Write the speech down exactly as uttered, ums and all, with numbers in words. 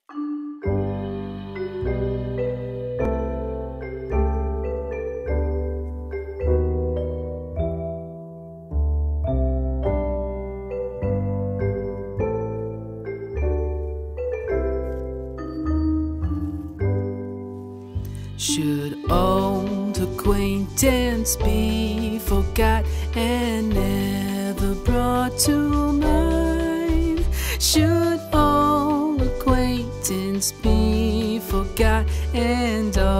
Should old acquaintance be forgot and never brought to mind? Should old acquaintance be forgot and